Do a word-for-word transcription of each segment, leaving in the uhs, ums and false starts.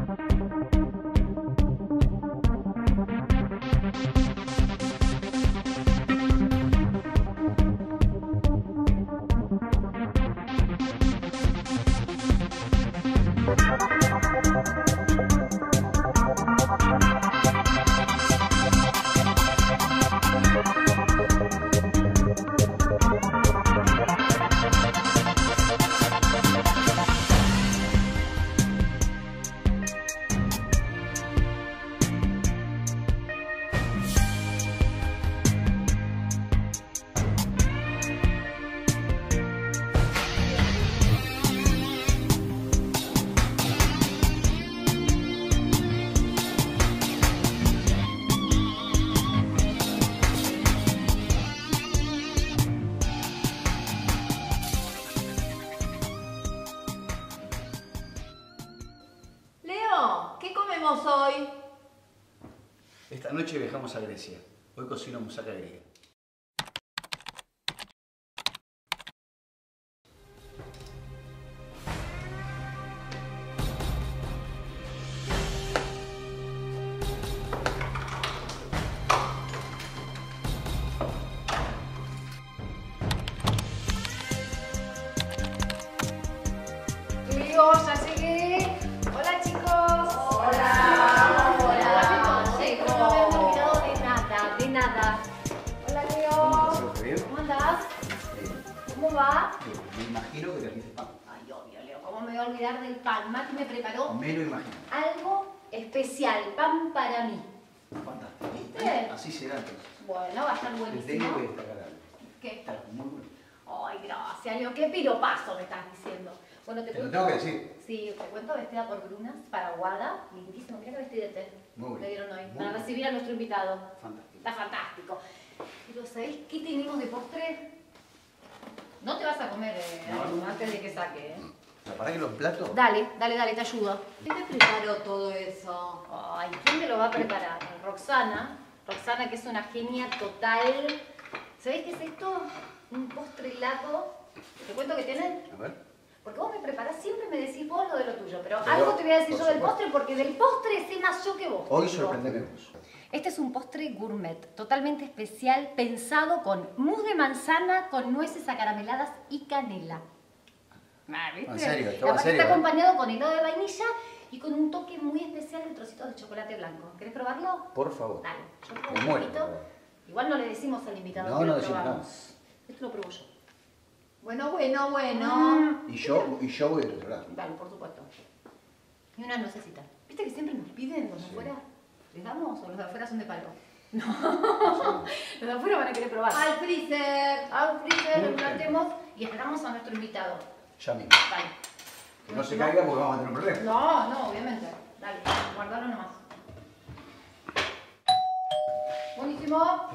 Hoy? Esta noche viajamos a Grecia. Hoy cocino musaca griega. Chicos, ya llegué. Hola, chicos. Hola. Hola. No me había olvidado de nada, de nada. Hola, Leo. ¿Cómo andás? ¿Cómo va? Me imagino que trajiste pan. Ay, obvio, Leo. ¿Cómo me voy a olvidar del pan? Mati me preparó Me lo imagino. algo especial. Pan para mí. Fantástico. ¿Viste? Así será entonces. Bueno, va a estar Te tengo buenísimo. que destacar algo. ¿Qué? Está muy bueno. Ay, gracias, Leo. Qué piropazo me estás diciendo. Bueno, te, Te lo cuento. tengo que decir. Sí, te cuento vestida por Brunas, para Guada. Lindísimo. Mira qué vestidete. Muy bueno. Le dieron hoy. Muy Para bueno. recibir a nuestro invitado. Fantástico. Está fantástico. Pero ¿sabéis qué tenemos de postre? No te vas a comer eh, No. algo antes de que saque, ¿eh? ¿Para que los platos? Dale, dale, dale, te ayudo. ¿Quién te preparó todo eso? Ay, ¿quién me lo va a preparar? Roxana. Roxana, que es una genia total. ¿Sabéis qué es esto? Un postre helado. ¿Te cuento qué tienen? A ver. Porque vos me preparás, siempre me decís vos lo de lo tuyo, pero, Pero, algo te voy a decir por yo del supuesto. postre, porque del postre sé más yo que vos. Hoy te digo. sorprenderemos. Este es un postre gourmet, totalmente especial, pensado con mousse de manzana, con nueces acarameladas y canela. Ah, ¿viste? En serio, Y todo en aparte serio, está ¿eh? acompañado con helado de vainilla y con un toque muy especial de trocitos de chocolate blanco. ¿Querés probarlo? Por favor. Dale, yo Me pruebo un muero, poquito. por favor. Igual no le decimos al invitado No, que no lo decimos probamos. Esto lo pruebo yo. Bueno, bueno, bueno. Mm. Y yo, y yo voy del otro lado. Dale, por supuesto. Y una nuececita. ¿Viste que siempre nos piden los de Sí. afuera? ¿Les damos o los de afuera son de palo? No. Los de afuera van a querer probar. Al freezer. Al freezer, Muy lo bien. plantemos y esperamos a nuestro invitado. Ya mismo. Vale. Que no se caiga porque vamos a tener un problema. No, no, obviamente. Dale, guardalo nomás. Buenísimo.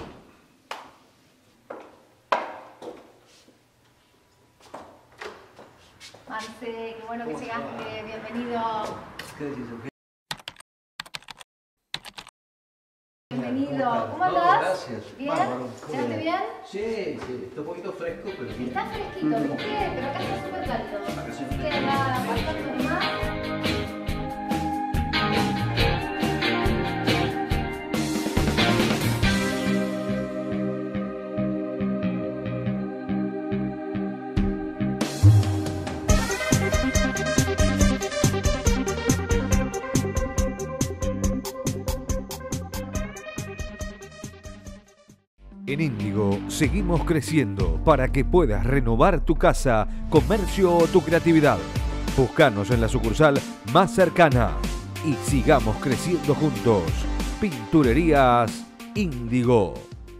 Marce, qué bueno que ¿Cómo llegaste. estás? Bienvenido. ¿Qué decís, Sofía? Bienvenido. ¿Cómo ¿Cómo estás? andás? No, gracias. ¿Bien? Bárbaro. ¿Llegaste bien? Sí, sí. Está un poquito fresco, pero bien. Está fresquito, ¿viste? Pero acá está súper cálido. Acá sí. Así que va bastante nomás. En Índigo seguimos creciendo para que puedas renovar tu casa, comercio o tu creatividad. Búscanos en la sucursal más cercana y sigamos creciendo juntos. Pinturerías Índigo.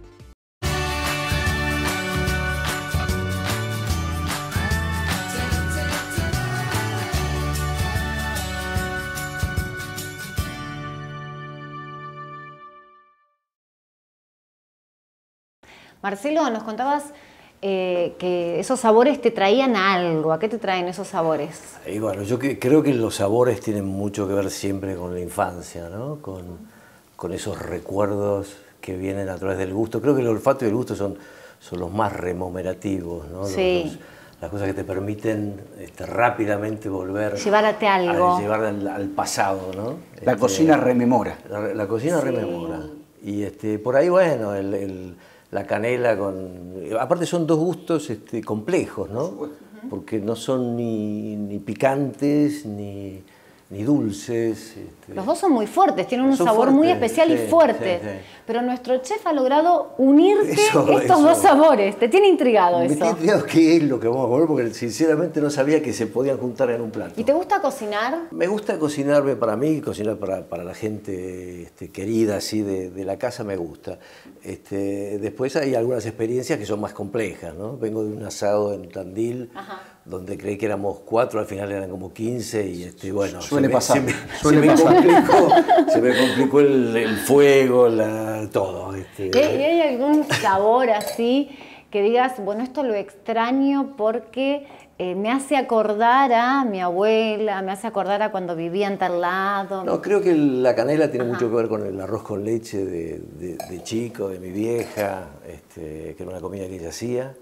Marcelo, nos contabas eh, que esos sabores te traían algo. ¿A qué te traen esos sabores? Y bueno, yo que- creo que los sabores tienen mucho que ver siempre con la infancia, ¿no? Con, con esos recuerdos que vienen a través del gusto. Creo que el olfato y el gusto son, son los más rememorativos, ¿no? Los- Sí. los- las cosas que te permiten este, rápidamente volver... Llevarte algo. A llevar al, al pasado, ¿no? La Este, cocina rememora. La, la cocina Sí. rememora. Y este, por ahí, bueno, el, el, la canela con... Aparte son dos gustos este, complejos, ¿no? Porque no son ni, ni picantes, ni, ni dulces. Este. Los dos son muy fuertes, tienen un Son sabor muy fuertes, especial sí, y fuerte. sí, sí. Pero nuestro chef ha logrado unirte Eso, estos eso. dos sabores. Te tiene intrigado Me eso. estoy intrigado qué es lo que vamos a comer, porque sinceramente no sabía que se podían juntar en un plato. ¿Y te gusta cocinar? Me gusta cocinarme para mí, cocinar para, para la gente este, querida así de, de la casa me gusta. Este, después hay algunas experiencias que son más complejas, ¿no? Vengo de un asado en Tandil, Ajá. donde creí que éramos cuatro, al final eran como quince y este, bueno, Suele se me, pasar, se me, suele se me pasar. complicó, se me complicó el, el fuego, la, todo. Este. ¿Y hay, y hay algún sabor así que digas, bueno, esto lo extraño porque eh, me hace acordar a mi abuela, me hace acordar a cuando vivía en tal lado? No, creo que la canela tiene Ajá. mucho que ver con el arroz con leche de, de, de chico, de mi vieja, este, que era una comida que ella hacía.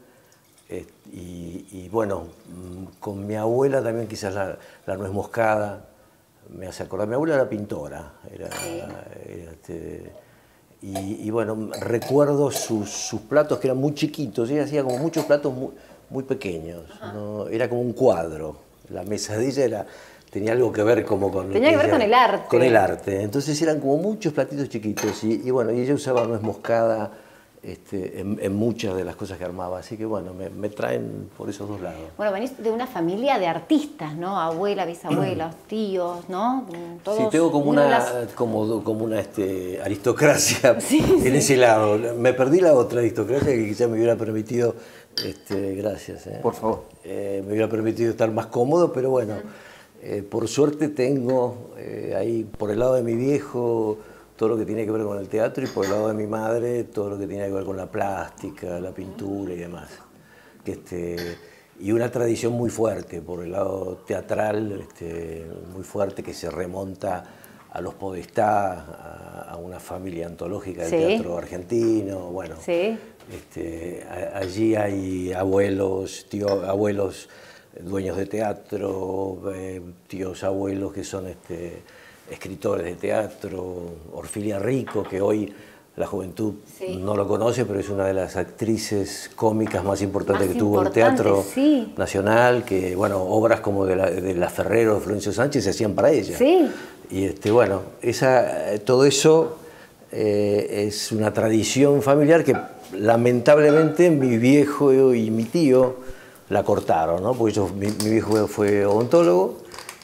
Y, y bueno, con mi abuela también quizás la, la nuez moscada me hace acordar. Mi abuela era pintora, era, sí. era este, y, y bueno, recuerdo sus, sus platos que eran muy chiquitos, ella hacía como muchos platos muy, muy pequeños, ¿no? Era como un cuadro, la mesa de ella era, tenía algo que ver como con... Tenía que ver ella, con el arte. Con el arte, entonces eran como muchos platitos chiquitos y, y bueno, y ella usaba nuez moscada Este, en, en muchas de las cosas que armaba, así que bueno, me, me traen por esos dos lados. Bueno, venís de una familia de artistas, ¿no? Abuela, bisabuelas, tíos, ¿no? Todos sí, tengo como una, las... como, como una este, aristocracia sí, en sí. ese lado. Me perdí la otra aristocracia que quizás me hubiera permitido, este, gracias, ¿eh? Por favor. Eh, me hubiera permitido estar más cómodo, pero bueno, eh, por suerte tengo eh, ahí por el lado de mi viejo todo lo que tiene que ver con el teatro y por el lado de mi madre todo lo que tiene que ver con la plástica, la pintura y demás. Que este, y una tradición muy fuerte por el lado teatral, este, muy fuerte que se remonta a los Podestá, a, a una familia antológica del sí. teatro argentino. Bueno, sí. este, a, allí hay abuelos, tío, abuelos dueños de teatro, eh, tíos abuelos que son... Este, escritores de teatro, Orfilia Rico, que hoy la juventud sí. no lo conoce, pero es una de las actrices cómicas más importantes más que tuvo el Teatro sí. Nacional, que bueno, obras como de la, de la Ferrero, de Florencio Sánchez se hacían para ella. Sí. Y este, bueno, esa, todo eso eh, es una tradición familiar que lamentablemente mi viejo y mi tío la cortaron, ¿no? Porque yo, mi, mi viejo fue odontólogo,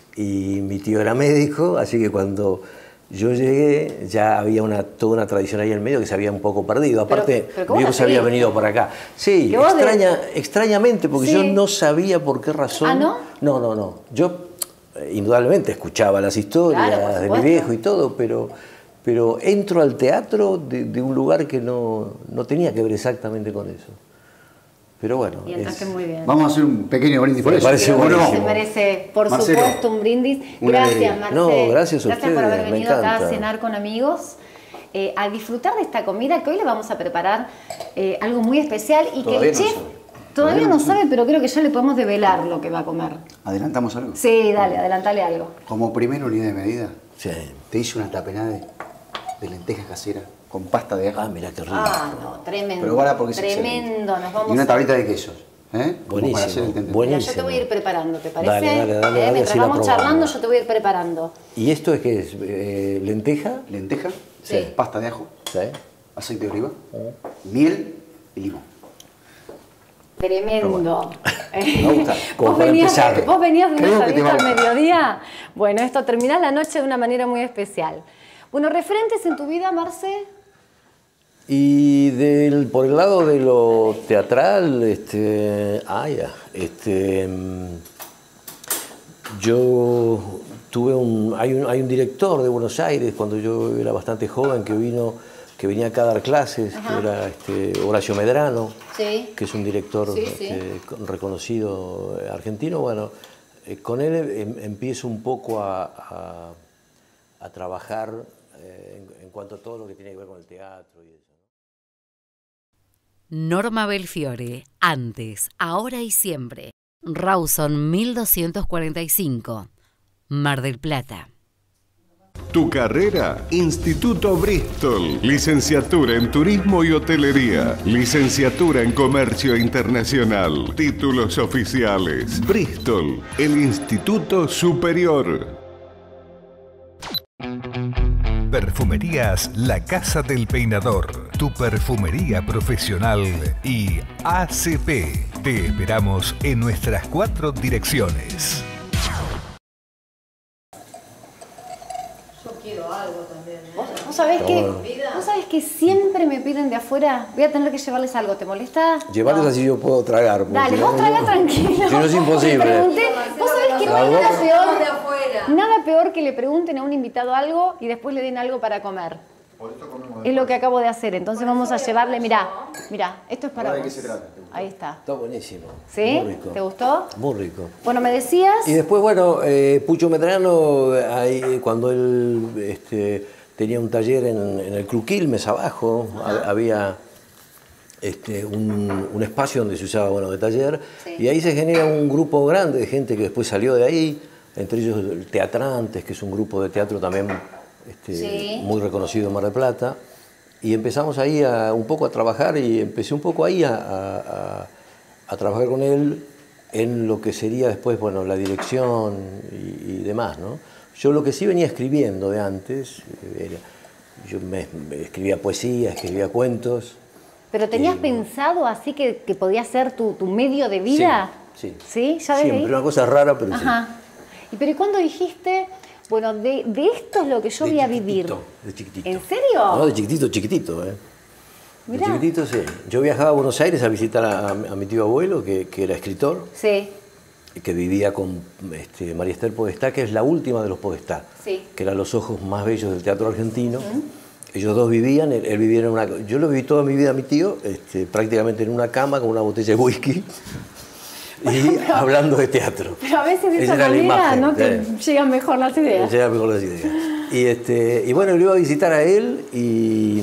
y mi tío era médico, así que cuando yo llegué ya había una, toda una tradición ahí en medio que se había un poco perdido. Aparte, pero, pero mi viejo se había venido por acá. Sí, extraña, de... extrañamente, porque sí. yo no sabía por qué razón. ¿Ah, no? No, no, no. Yo eh, indudablemente escuchaba las historias claro, de mi viejo y todo, pero, pero entro al teatro de, de un lugar que no, no tenía que ver exactamente con eso. Pero bueno, y entraste es... muy bien. Vamos a hacer un pequeño brindis por Me eso. parece buenísimo. Se merece, por Marcelo, supuesto, un brindis. Gracias, Marcelo. No, gracias a Gracias ustedes, por haber venido acá a me cenar con amigos, eh, a disfrutar de esta comida que hoy le vamos a preparar eh, algo muy especial y todavía que el no chef sabe. todavía, todavía no no sabe, pero creo que ya le podemos develar lo que va a comer. ¿Adelantamos algo? Sí, dale, adelantale algo. Como primera unidad de medida, sí. te hice una tapenade de, de lentejas caseras con pasta de ajo. Ah, mira qué rico. Ah, no, tremendo. Pero ahora porque es tremendo, nos vamos y una a... tablita de quesos. ¿Eh? Buenísimo, buenísimo. Mira, yo te voy a ir preparando, ¿te parece? Dale, dale, dale, eh, dale, mientras vamos charlando, yo te voy a ir preparando. ¿Y esto es qué es? Eh, ¿Lenteja? Lenteja, sí. pasta de ajo, sí. aceite de oliva, uh. miel y limón. Tremendo. Me gusta, como ¿Vos, para venías, empezar. ¿Vos venías de un Creo que te asadito va a al gustar. mediodía? Bueno, esto termina la noche de una manera muy especial. Bueno, referentes en tu vida, Marce. Y del, por el lado de lo teatral, este, ah, ya, este, yo tuve un hay, un, hay un director de Buenos Aires cuando yo era bastante joven que vino, que venía acá a dar clases, Ajá. que era este, Horacio Medrano, sí. que es un director sí, este, sí. reconocido argentino. Bueno, eh, con él em, empiezo un poco a, a, a trabajar eh, en, en cuanto a todo lo que tiene que ver con el teatro y eso. Norma Belfiore, antes, ahora y siempre. Rawson mil doscientos cuarenta y cinco, Mar del Plata. Tu carrera, Instituto Bristol. Licenciatura en Turismo y Hotelería. Licenciatura en Comercio Internacional. Títulos oficiales. Bristol, el Instituto Superior. Perfumerías La Casa del Peinador, tu perfumería profesional y A C P. Te esperamos en nuestras cuatro direcciones. Yo quiero algo también. ¿eh? ¿Vos, vos sabés que, Bueno. vos sabés que siempre me piden de afuera? Voy a tener que llevarles algo, ¿te molesta? Llevarles No. así yo puedo tragar. porque Dale, si vos no, traga no- tranquilo. Si no es imposible. Le pregunté, vos sabés que no hay Algo- nada peor, de afuera. nada peor que le pregunten a un invitado algo y después le den algo para comer. Es lo que acabo de hacer, entonces vamos a llevarle, mirá, mirá, esto es para ¿De vos. qué se trata? Ahí está. Está buenísimo. ¿Sí? Muy rico. ¿Te gustó? Muy rico. Bueno, me decías... Y después, bueno, eh, Pucho Medrano, ahí, cuando él este, tenía un taller en, en el Club Quilmes abajo, ha- había este, un, un espacio donde se usaba, bueno, de taller, Sí. y ahí se genera un grupo grande de gente que después salió de ahí, entre ellos el Teatrantes, que es un grupo de teatro también este, Sí. muy reconocido en Mar del Plata, y empezamos ahí a, un poco a trabajar, y empecé un poco ahí a, a- a- a trabajar con él en lo que sería después, bueno, la dirección y, y demás, ¿no? Yo lo que sí venía escribiendo de antes, eh, era, yo me, me escribía poesía, escribía cuentos. ¿Pero tenías Eh, pensado así que, que podía ser tu, tu medio de vida? Sí, sí. ¿Sí? ¿Ya desde Siempre, ahí? una cosa rara, pero Ajá. ¿Y pero ¿y cuándo dijiste, bueno, de, de esto es lo que yo De voy a chiquitito, vivir? de chiquitito. ¿En serio? No, de chiquitito, chiquitito, ¿eh? De Mirá. chiquitito, sí. Yo viajaba a Buenos Aires a visitar a, a mi tío abuelo, que, que era escritor, Sí, y que vivía con este, María Esther Podestá, que es la última de los Podestá, Sí. que eran los ojos más bellos del teatro argentino. Ellos dos vivían, él, él vivía en una... Yo lo viví toda mi vida a mi tío, este, prácticamente en una cama con una botella de whisky y hablando de teatro. pero a veces de Esa esa era la manera, imagen, ¿no? Que sí. llegan mejor las ideas. Esa era mejor las ideas. Y, este, y bueno, lo iba a visitar a él y,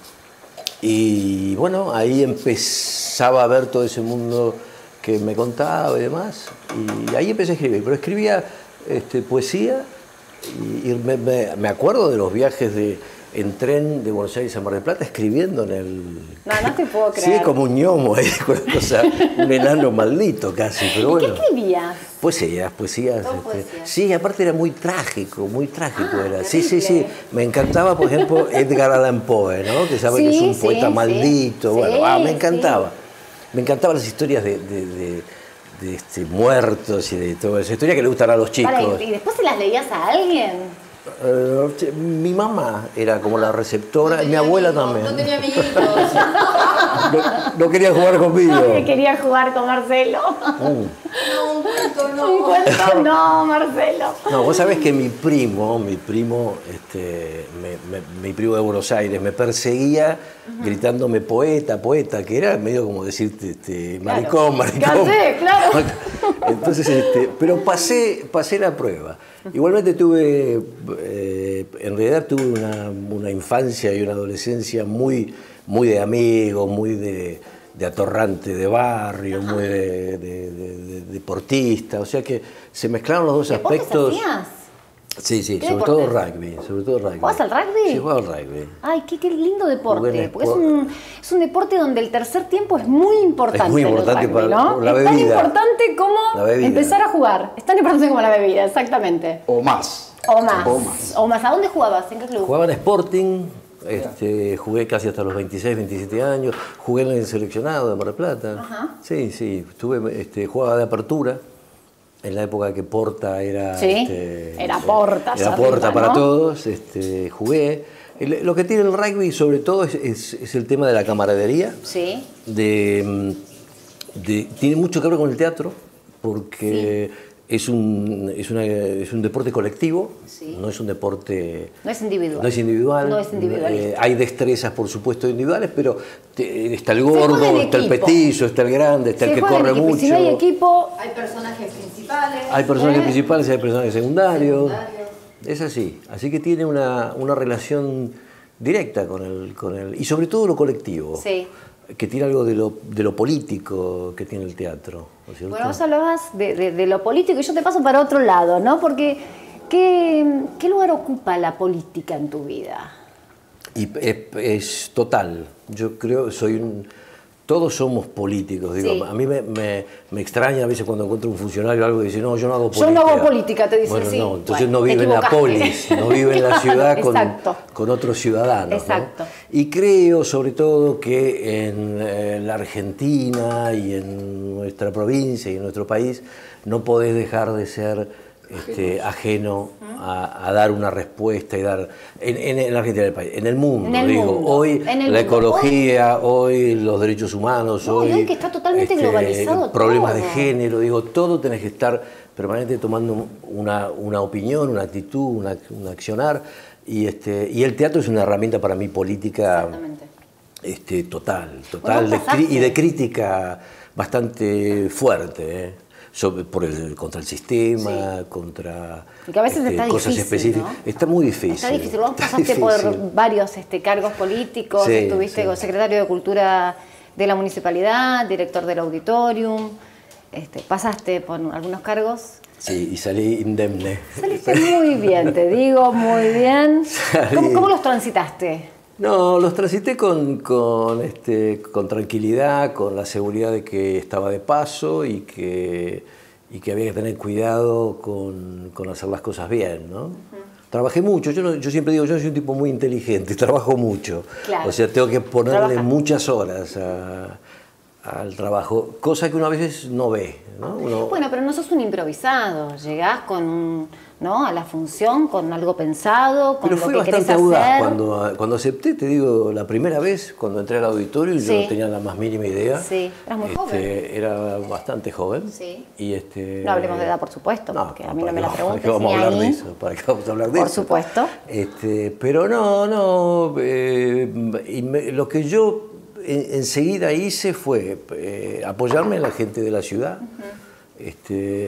y bueno, ahí empezaba a ver todo ese mundo que me contaba y demás. Y ahí empecé a escribir, pero escribía este, poesía y, y me, me- me acuerdo de los viajes de, en tren de Buenos Aires a Mar del Plata escribiendo en el... No, no te puedo Sí, creer. como un ñomo ahí, una cosa, un enano maldito casi, pero ¿Y bueno. qué escribías? Poesías, poesías. Todo este, poesía. sí, aparte era muy trágico, muy trágico Ah, era. Sí, sí, sí. terrible. Me encantaba, por ejemplo, Edgar Allan Poe, ¿no? Que sabe que es Sí, un sí, poeta sí. maldito. Sí, Bueno, ah, me sí. encantaba. Me encantaban las historias de, de- de- de, este, muertos y de toda esa historia que le gustan a los chicos. Para, ¿y después se las leías a alguien? Eh, che, mi mamá era como la receptora, y mi abuela también. No tenía amiguitos. No, no quería jugar conmigo. Que quería jugar con Marcelo. Mm. No, un cuento, Un no. cuento, no, Marcelo. No, vos sabés que mi primo, mi primo, este, me- me- mi primo de Buenos Aires, me perseguía gritándome poeta, poeta, que era medio como decirte este, maricón, maricón. Ya sé, claro. Entonces, este, pero pasé, pasé la prueba. Igualmente tuve, eh, en realidad tuve una, una infancia y una adolescencia muy, muy de amigos, muy de, de atorrante de barrio, muy de, de- de- de deportista, o sea que se mezclaron los dos ¿Deportes aspectos. hacías? Sí, sí, ¿Qué sobre todo deportes? rugby, sobre todo rugby. ¿Jugás al rugby? Sí, juego al rugby. Ay, qué, qué lindo deporte. Jugué en Porque es Sport. un, es un deporte donde el tercer tiempo es muy importante. Es muy en el importante rugby, para- ¿no? por la es tan bebida. importante como La bebida. empezar a jugar. Es tan importante como la bebida, exactamente. O más. O más. O más. O más. ¿A dónde jugabas? ¿En qué club? Jugaba en Sporting, este, jugué casi hasta los veintiséis, veintisiete años, jugué en el seleccionado de Mar del Plata. Ajá. Sí, sí, estuve, este, jugaba de apertura. En la época que Porta era... Sí, este, era no sé, Porta allá Era Porta arriba, para ¿no? todos, este, jugué. El- lo que tiene el rugby sobre todo es, es- es el tema de la camaradería. Sí. de, mm, de- tiene mucho que ver con el teatro, porque es, un, es, una- es un deporte colectivo, Sí. no es un deporte... No es individual. No es individual. No es individualista. Eh, hay destrezas, por supuesto, individuales, pero te- está el juega gordo, en está el equipo. petizo, está el grande, está Se el que juega en corre equipo, y mucho. Si no hay equipo, Hay personajes principales. Hay personajes ¿Eh? principales y hay personajes secundarios. Secundarios. Es así. Así que tiene una, una relación directa con el, con el... Y sobre todo lo colectivo. sí. que tiene algo de lo, de lo político que tiene el teatro, ¿no es cierto? Bueno, vos hablabas de, de, de lo político y yo te paso para otro lado, ¿no? Porque, ¿qué, qué lugar ocupa la política en tu vida? Y es, es total. Yo creo, soy un... Todos somos políticos, digo. Sí. A mí me, me, me extraña a veces cuando encuentro un funcionario o algo que dice, no, yo no hago política. Yo no hago política, te dicen, bueno, sí. no, entonces Bueno, no vive en la polis, no vive en la ciudad con, con otros ciudadanos. Exacto. ¿no? Y creo, sobre todo, que en, en la Argentina y en nuestra provincia y en nuestro país no podés dejar de ser Este, ajeno a, a dar una respuesta y dar en, en, en la Argentina del país, en el mundo, en el digo, mundo. hoy En el la mundo. ecología, hoy los derechos humanos, No, hoy, y hoy que está totalmente globalizado problemas todo. de género, digo, todo tenés que estar permanentemente tomando una, una opinión, una actitud, una, un accionar, y, este, y el teatro es una herramienta para mí política este, total, total Bueno, de, cri- y de crítica bastante fuerte, ¿eh? Sobre, por el, contra el sistema, sí. contra y que a veces este, está cosas difícil, específicas. ¿no? Está muy difícil. Está difícil. Vos está pasaste difícil. por varios este, cargos políticos, Sí, estuviste sí. como secretario de Cultura de la Municipalidad, director del Auditorium, este, pasaste por algunos cargos. Sí, y salí indemne. Saliste muy bien, te digo, muy bien. Salí. ¿Cómo, cómo los transitaste? No, los transité con, con, este, con tranquilidad, con la seguridad de que estaba de paso y que, y que había que tener cuidado con, con hacer las cosas bien, ¿no? Uh-huh. Trabajé mucho, yo, no, yo siempre digo, yo soy un tipo muy inteligente, trabajo mucho. Claro. O sea, tengo que ponerle Trabaja. muchas horas a, al trabajo, cosa que uno a veces no ve, ¿no? Uno... Bueno, pero no sos un improvisado, llegás con un... ¿no? a la función, con algo pensado, con Pero lo fui que bastante querés audaz hacer. cuando, cuando acepté, te digo, la primera vez, cuando entré al auditorio, Sí. yo no tenía la más mínima idea. Sí, eras muy este, joven. Era bastante joven. Sí. Y este, No hablemos de edad, por supuesto, no, porque no, a mí no me la preguntes. ¿Para qué vamos a hablar ahí. de eso? ¿Para qué vamos a hablar de por eso? supuesto. Este, pero no, no, eh, y me, lo que yo en, enseguida hice fue eh, apoyarme en la gente de la ciudad, uh-huh. este,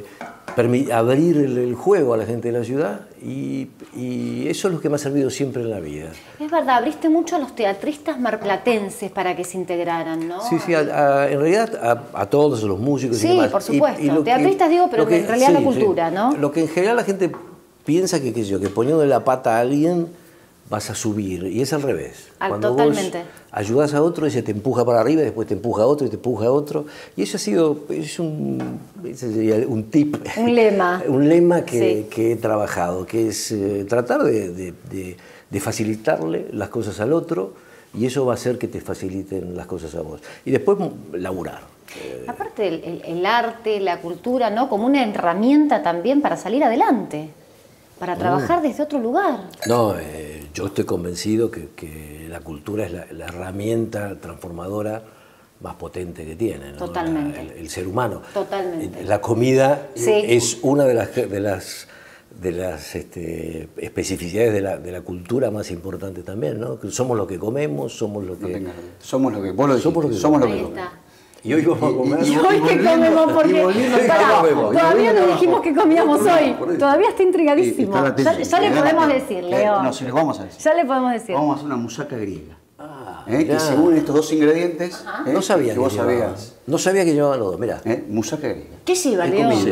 abrir el, el juego a la gente de la ciudad y, y eso es lo que me ha servido siempre en la vida. Es verdad, abriste mucho a los teatristas marplatenses para que se integraran, ¿no? Sí, sí, a, a, en realidad a, a todos los músicos sí, y demás. por supuesto. Y, y lo teatristas que, digo, pero que, en realidad sí, la cultura, sí. ¿no? Lo que en general la gente piensa que, qué sé yo, que poniendo la pata a alguien vas a subir y es al revés. Al, Cuando totalmente. vos ayudas a otro, ese te empuja para arriba, y después te empuja a otro y te empuja a otro. Y eso ha sido es un, ese sería un tip. Un lema. un lema que, sí. que he trabajado, que es eh, tratar de, de, de, de facilitarle las cosas al otro y eso va a hacer que te faciliten las cosas a vos. Y después laburar. Eh, Aparte el, el, el arte, la cultura, ¿no? Como una herramienta también para salir adelante, para trabajar mm. desde otro lugar. No, eh, yo estoy convencido que, que la cultura es la, la herramienta transformadora más potente que tiene, ¿no? Totalmente. La, el, el ser humano. Totalmente. La comida sí. es una de las, de las, de las este, especificidades de la, de la cultura más importantes también, ¿no? Que somos lo que comemos, somos lo que... No somos lo que... Vos lo dijiste, somos lo que, somos lo que Ahí comemos. está. Y hoy vamos a comer. Y, y hoy que comemos, porque pará, todavía no dijimos que comíamos hoy. Todavía está intrigadísimo. Ya, ya le podemos decir, Leo. No, si les vamos a decir. Ya le podemos decir. Vamos a hacer una musaca griega. Ah, ¿Eh? Que según estos dos ingredientes, ¿eh? no sabía que, que vos llevaban, sabías. No sabía que llevaban los dos, mirá. ¿Eh? Musaca griega. ¿Qué lleva, Leo? Sí.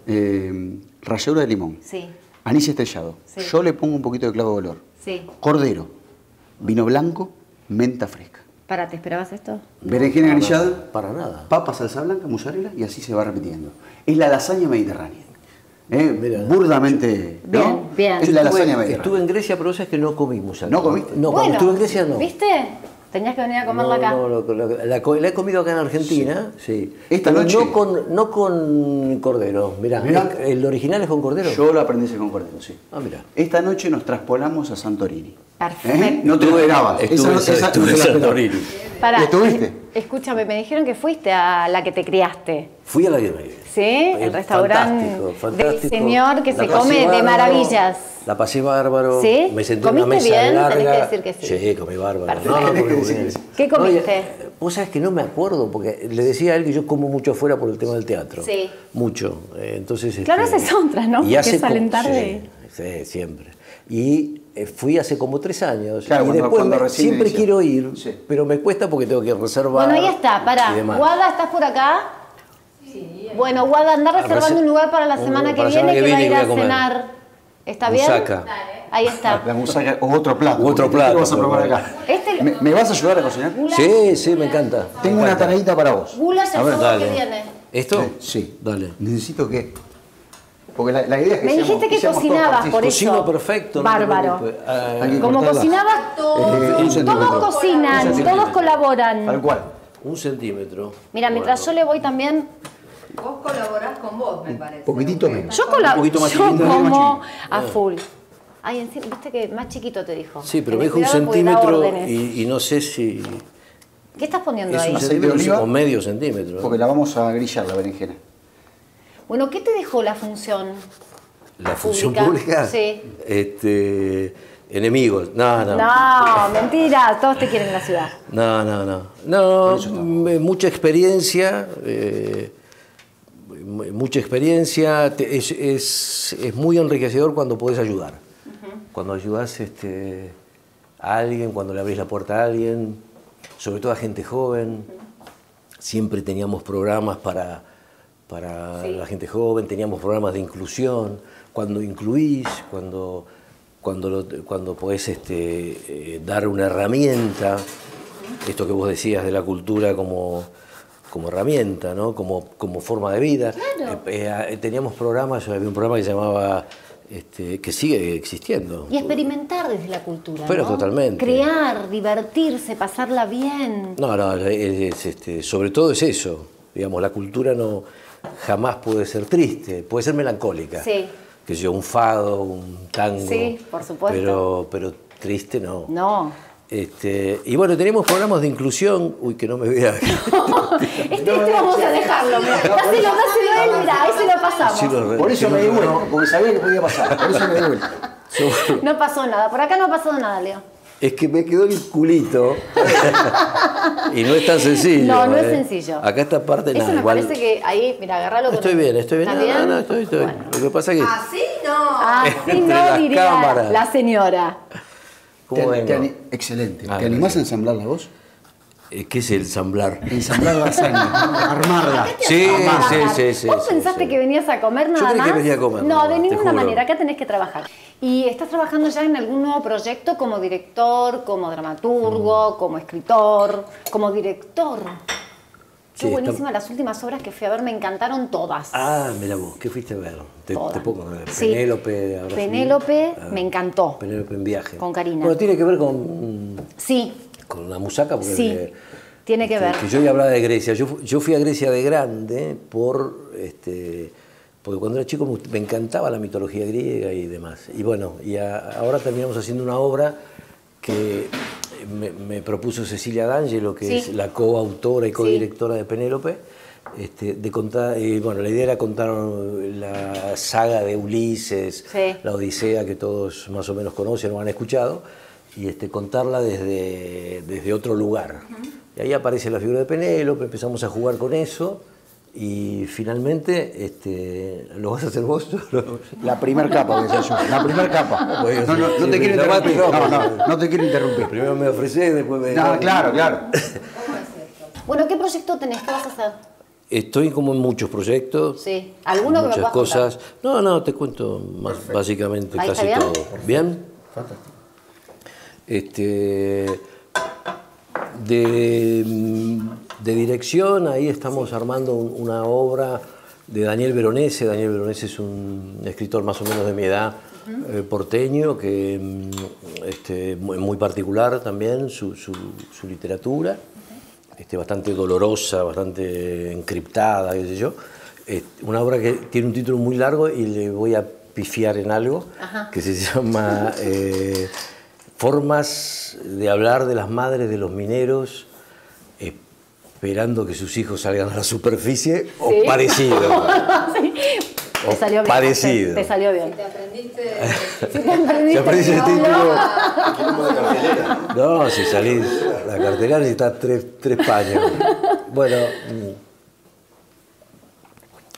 Eh, ralladura de limón. Sí. Anís estrellado. Sí. Yo le pongo un poquito de clavo de olor. Sí. Cordero. Vino blanco. Menta fresca. Para, ¿te esperabas esto? Berenjena granillada. Para nada. Papa, salsa blanca, mozzarella y así se va repitiendo. Es la lasaña mediterránea. ¿Eh? Mira, burdamente. Bien, ¿no? bien. Es la lasaña estuve, mediterránea. estuve en Grecia, pero sabes que no comí musaca. ¿No comiste? No, bueno, cuando estuve en Grecia no. ¿Viste? Tenías que venir a comerla no, acá. No, lo, lo, la, la he comido acá en Argentina, sí. sí. Esta pero noche. No con, no con cordero. Mirá, Mirá, ¿el original es con cordero? Yo lo aprendí con cordero, sí. Ah, mira. Esta noche nos traspolamos a Santorini. Perfecto. ¿Eh? No te lo esperabas. Estuve, esa, esa, estuve esa, en Santorini. Pará, ¿Y estuviste? eh, escúchame, me dijeron que fuiste a la que te criaste. Fui a la Guerra. Sí, el restaurante fantástico, fantástico. del señor que La se pasé come de bárbaro, maravillas. La pasé bárbaro. ¿Sí? Me senté en una ¿Comiste mesa bien? larga. Tenés que decir que sí. Sí, comí bárbaro. Perfecto. No, no, comí muy Sí, bien. sí. ¿Qué comiste? No, vos sabés que no me acuerdo, porque le decía a él que yo como mucho afuera por el tema del teatro. Sí. Mucho. Eh, Entonces, Claro, este, esa es otra, ¿no? y Porque hace salen co- tarde. Sí, sí, siempre. Y eh, fui hace como tres años. Claro, y cuando- después cuando me- recién siempre inició. quiero ir, Sí. pero me cuesta porque tengo que reservar. Bueno, ahí está, pará. y demás. Guada, ¿estás por acá? Sí, Bueno, Guada, anda Ah, reservando rese- un lugar para la un- semana que para la viene semana que que va a viene ir que a voy a comer. cenar. ¿Está bien? Musaca. Ahí está. La musaca o otro plato. U otro porque plato, ¿qué vas a probar pero- acá? Este- ¿Me, me vas a ayudar a cocinar? Sí, sí, me encanta. Tengo Me una encanta. tareita para vos. Gula es el A ver, sábado que dale. viene. ¿Esto? Sí. Dale. Necesito que... Porque la, la idea es que Me seamos- dijiste que seamos todos cocinabas, por partícipes. eso. Cocino perfecto. no te Bárbaro. preocupes. Ah, Hay que Como cortarla. cocinabas, todos, Eh, un centímetro. todos cocinan, Un centímetro. todos colaboran. Tal cual. un centímetro. Mira, mientras Bueno. yo le voy también, Vos colaborás con vos, me parece. Poquitito ¿no? menos. yo, Un colaboro, poquito más yo chiquito, un poquito más como chiquito. a full. Ay, encima, viste que más chiquito te dijo. Sí, pero Tenés me dijo un cuidado porque da centímetro órdenes. y, y no sé si ¿Qué estás poniendo es ahí? un Aceite de centímetro oliva. o medio centímetro. Porque la vamos a grillar, la berenjena. Bueno, ¿qué te dejó la función? La función pública. pública. Sí. Este, enemigos. No, no. No, mentira, todos te quieren en la ciudad. No, no, no. No, m- mucha experiencia. eh, m- mucha experiencia. Te- es, es- es muy enriquecedor cuando podés ayudar. Cuando ayudás este, a alguien, cuando le abrís la puerta a alguien, sobre todo a gente joven. Siempre teníamos programas para, para Sí. la gente joven, teníamos programas de inclusión. Cuando incluís, cuando, cuando, lo- cuando podés este, eh, dar una herramienta, esto que vos decías de la cultura como, como herramienta, ¿no? como, como forma de vida. Claro. Eh, eh, teníamos programas, había un programa que se llamaba, este, que sigue existiendo. Y experimentar desde la cultura. Pero ¿no? totalmente. Crear, divertirse, pasarla bien. No, no, es- es, este, sobre todo es eso. Digamos, la cultura no jamás puede ser triste, puede ser melancólica. Sí. Que sé yo, un fado, un tango. Sí, por supuesto. Pero, pero triste no. No. Este, y bueno, tenemos programas de inclusión. Uy, que no me vea. Este, este vamos a dejarlo, mira. Dáselo, dáselo a él, mira, ahí se lo pasamos. Sí, lo re- Por eso sí, me di lo- vuelta, porque sabía que podía pasar. Por eso me di vuelta. No pasó nada, por acá no ha pasado nada, Leo. Es que me quedó el culito. Y no es tan sencillo. No, no es ¿eh? sencillo. Acá esta parte Eso nada, me igual. parece que ahí, mira, agarralo con Estoy el- bien, estoy bien. ¿Está No, no, bien? no, estoy, estoy. Bueno. Lo que pasa es que. Así no. Así Entre no las diría cámaras. la señora. ¿Cómo Te- vengo? te ani- excelente. Ah, ¿Te animás a ensamblar la voz? Eh, ¿Qué es el ensamblar? Ensamblar la lasaña, armarla. Sí, Trabajar. sí, sí, sí. ¿Vos sí, pensaste sí. que venías a comer nada creí más? que venía a comer, No, no, de te ninguna juro. manera. Acá tenés que trabajar. ¿Y estás trabajando ya en algún nuevo proyecto como director, como dramaturgo, Mm. como escritor, como director? Qué Sí, buenísima las últimas obras que fui a ver, me encantaron todas. Ah, mira vos, ¿qué fuiste a ver? Te, Todas. te pongo a ver. Sí. Penélope. ahora sí. Penélope Ah, me encantó. Penélope en viaje. Con Karina. Bueno, tiene que ver con, Sí, con la musaca. Porque sí, eh, tiene que este, ver. Que yo ya hablaba de Grecia. Yo, fu- yo fui a Grecia de grande por, este, porque cuando era chico me, gust- me encantaba la mitología griega y demás. Y bueno, y a- ahora terminamos haciendo una obra que me, me propuso Cecilia D'Angelo, que Sí. es la coautora y codirectora de Penélope. Este, de contar, y bueno, la idea era contar la saga de Ulises, Sí. la Odisea que todos más o menos conocen o han escuchado, y este, contarla desde, desde otro lugar. Y ahí aparece la figura de Penélope, empezamos a jugar con eso, y finalmente, este, ¿lo vas a hacer vos? La primer capa, que decía yo. La primer capa. Bueno, No, no, no sí, te quiero la interrumpir. mate, No, no. no, no te quiero interrumpir. Primero me ofrecés, después me... No, claro, claro. Bueno, ¿qué proyecto tenés? ¿Qué vas a hacer? Estoy como en muchos proyectos. Sí. ¿Alguno que me muchas puedas cosas. No, no, te cuento más, básicamente ¿Ahí está casi bien? todo. ¿Bien? Este, de, de dirección, ahí estamos armando un- una obra de Daniel Veronese. Daniel Veronese es un escritor más o menos de mi edad, eh, porteño, que mm, este, muy, muy particular también su, su- su literatura, este, bastante dolorosa, bastante encriptada, qué sé yo. Eh, una obra que tiene un título muy largo y le voy a pifiar en algo, Ajá. que se llama eh, Formas de hablar de las madres de los mineros esperando que sus hijos salgan a la superficie o Sí. parecido. Sí. O Te salió bien. parecido. Te, te salió bien. Te aprendiste. Sí, te aprendiste Si aparece el el título. título. No, si salís, la cartera necesita tres, tres paños. Bueno, mm,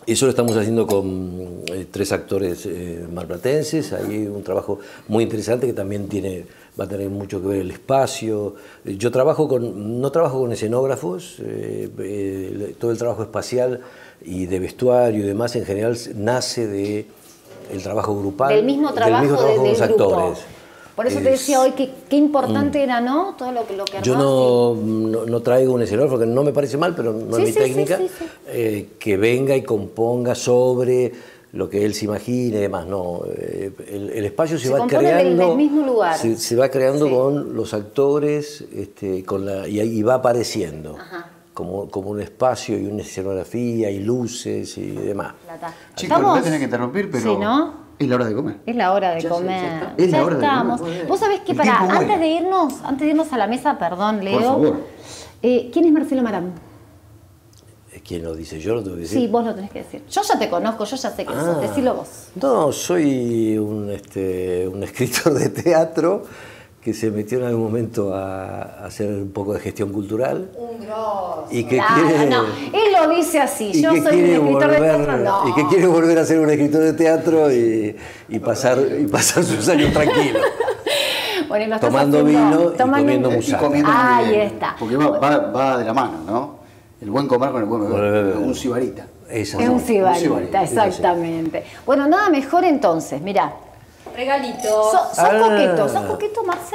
Eso lo estamos haciendo con eh, tres actores eh, marplatenses. Hay un trabajo muy interesante que también tiene, va a tener mucho que ver el espacio. Yo trabajo con, no trabajo con escenógrafos, eh, eh, todo el trabajo espacial y de vestuario y demás en general nace de el trabajo grupal. Del mismo trabajo, del mismo trabajo de, con del los grupo. actores. Por eso Es, te decía hoy que qué importante mm. era, ¿no? Todo lo que, lo que Yo no, no, no traigo un escenógrafo, que no me parece mal, pero no sí, es mi sí, técnica, sí, sí, sí. Eh, que venga y componga sobre lo que él se imagine y demás. No, eh, el, el espacio se, se va creando. En el mismo lugar. Se, se va creando sí. con los actores este, con la, y, y va apareciendo. Ajá. Como, como un espacio y una escenografía y luces y demás. Chicos, no tenés que interrumpir, pero. Sí, ¿no? Es la hora de comer. Es la hora de ya comer. Sí, ya es la ya hora estamos. De comer. Vos sabés que para antes de irnos, antes de irnos a la mesa, perdón, Leo. Por favor. Eh, ¿Quién es Marcelo Marán? ¿Quién lo dice? ¿Yo lo tengo que decir? Sí, vos lo tenés que decir. Yo ya te conozco, yo ya sé que ah, sos. Decilo vos. No, soy un, este, un escritor de teatro que se metió en algún momento a, a hacer un poco de gestión cultural. Un grosso. Y que claro, quiere, no, él lo dice así, yo soy un escritor volver, de teatro, no. Y que quiere volver a ser un escritor de teatro y, y, pasar, y pasar sus años tranquilos. Bueno, y tomando haciendo, vino tomando y comiendo musaka. Ahí está. Porque va, va, va de la mano, ¿no? El buen comer con el buen beber. Un sibarita. Es un sibarita, exactamente. Bueno, nada mejor entonces, mirá. Regalito. ¿Sos, sos ah. coqueto? ¿Sos coqueto, Marce?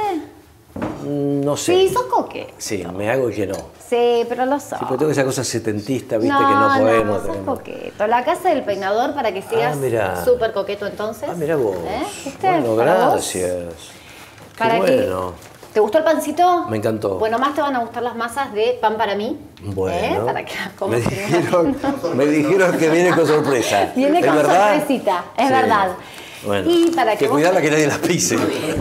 No sé. Sí, sos coqueto. Sí, me hago que no. Sí, pero lo sos. Sí, pero tengo esa cosa setentista, viste, no, que no podemos. No, sos tenemos. coqueto. La casa del peinador para que sigas ah, súper coqueto entonces. Ah, mira vos. ¿Eh? ¿Viste? Bueno, ¿Para gracias. Vos? Para Qué bueno. Que... ¿Te gustó el pancito? Me encantó. Bueno, más te van a gustar las masas de pan para mí. Bueno. ¿eh? Para que las comas. Me dijeron, me dijeron que viene con sorpresa. Viene ¿Es con verdad? sorpresita, es sí. verdad. Bueno, y para que, que cuidarla que nadie las pise.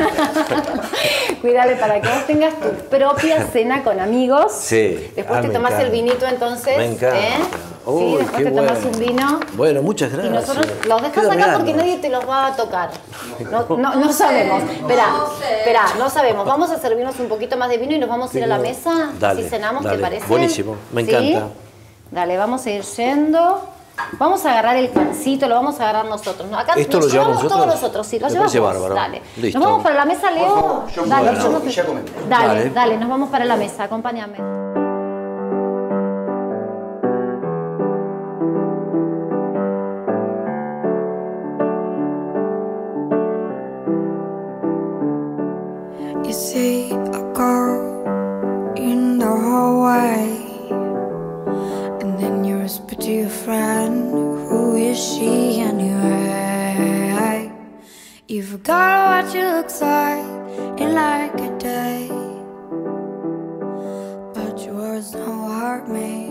Cuidale para que vos tengas tu propia cena con amigos. Sí. Después ah, te tomás el vinito entonces. Me encanta. ¿eh? Uy, sí, después te bueno. tomás un vino. Bueno, muchas gracias. Y nosotros los dejás acá regalo. porque nadie te los va a tocar. No, no, no sabemos. Espera, espera, no sabemos. Vamos a servirnos un poquito más de vino y nos vamos a ir a la mesa. Dale, Así cenamos, dale. ¿te parece? Buenísimo, me ¿Sí? encanta. Dale, vamos a ir yendo. Vamos a agarrar el pancito, lo vamos a agarrar nosotros. Acá ¿Esto nos lo llevamos llevamos nosotros? todos nosotros, sí, lo Me llevamos. parece bárbaro. Dale. Listo. Nos vamos para la mesa, Leo. Por favor, yo dale, bueno, yo no ya comemos. Dale, Dale. dale, nos vamos para la mesa, acompáñame. You see a girl in the hallway, and then you whisper to your friend, who is she anyway? You forgot what she looks like in like a day, but your words don't hurt me.